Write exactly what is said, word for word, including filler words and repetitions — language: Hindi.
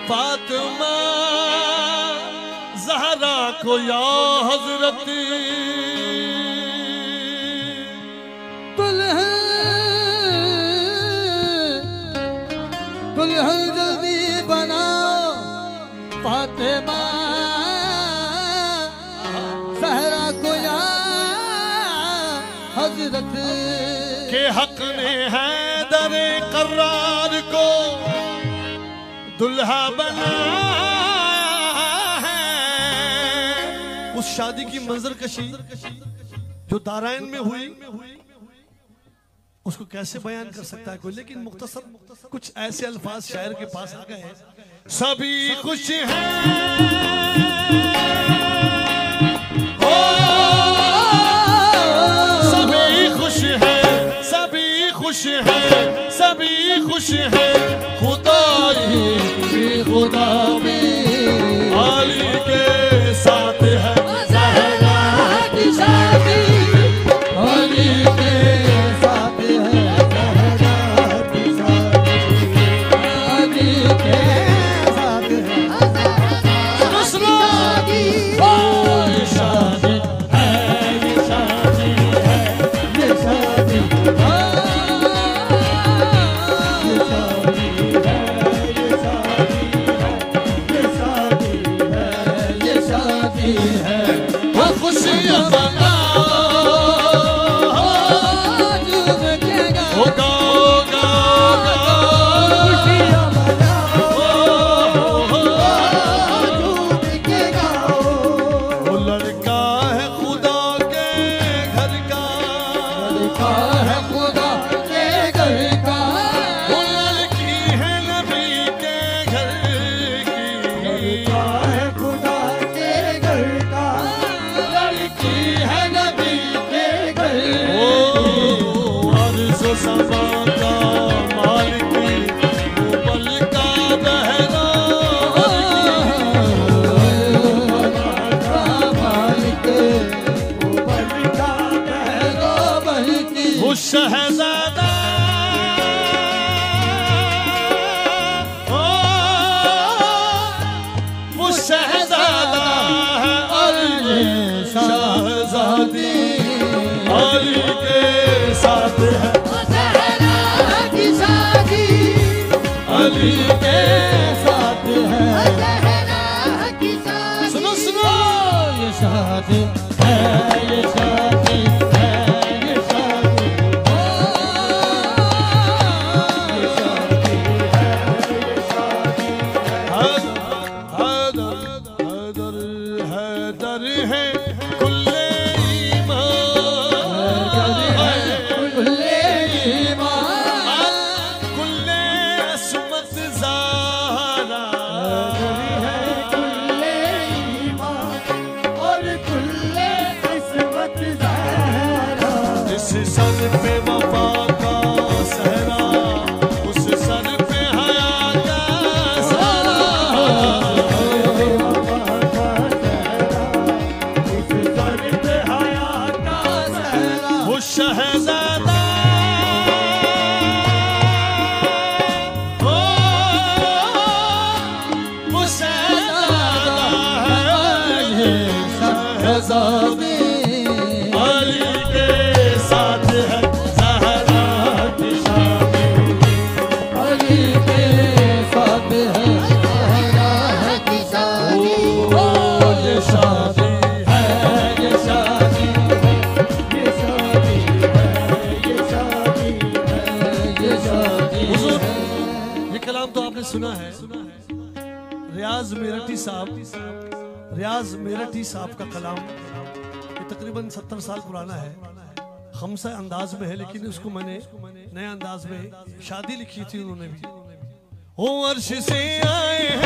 फातिमा ज़हरा को या हजरत दुल्हन दुल्हन जल्दी बनाओ फातिमा ज़हरा को या हजरत के हक ने हैदर करार को दुल्हा बनाया है। उस शादी की मंजर कशी जो दारायन में हुई उसको कैसे बयान कर सकता है कोई, लेकिन मुख्तसर कुछ ऐसे अल्फाज शायर के पास आ गए हैं। सभी खुश हैं सभी खुश हैं सभी खुश हैं सभी खुश हैं खुदाई खुदा में आली के साथ है ज़हरा की शादी आली के साथ है ज़हरा की शादी आली के साथ है शादी ये शादी है ये शादी है ये शादी शहज़ादा ओ वो शहज़ादा है अली शहज़ादी अली के साथ है ज़हरा की शादी अली के साथ है ज़हरा की शादी। सुनो सुनो ये शादी है ये शादी सर पे वफा का सहरा उस सर पे हया का सहरा उस सर पे हया का सहरा वो शहज़ादा ओ वो शहज़ादा है शहज़ादी सुना है। रियाज मेरठी साहब रियाज मेरठी साहब का कलाम ये तकरीबन सत्तर साल पुराना है, खमसा अंदाज में है, लेकिन उसको मैंने नए अंदाज में शादी लिखी थी उन्होंने भी। ओ अर्श से आए हैं